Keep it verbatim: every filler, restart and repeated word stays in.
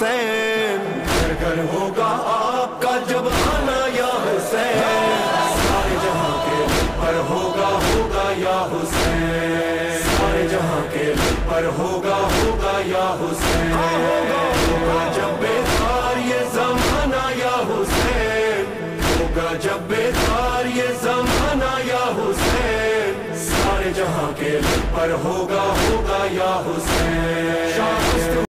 हुसैन। घर घर होगा आपका जब आना या हुसैन, सारे जहां के पर होगा होगा या हुसैन, सारे जहां के पर होगा होगा या हुसैन। होगा जब बेकार ये ज़माना या हुसैन, होगा जब बेकार ये ज़माना या हुसैन, सारे जहां के पर होगा होगा या हुसैन।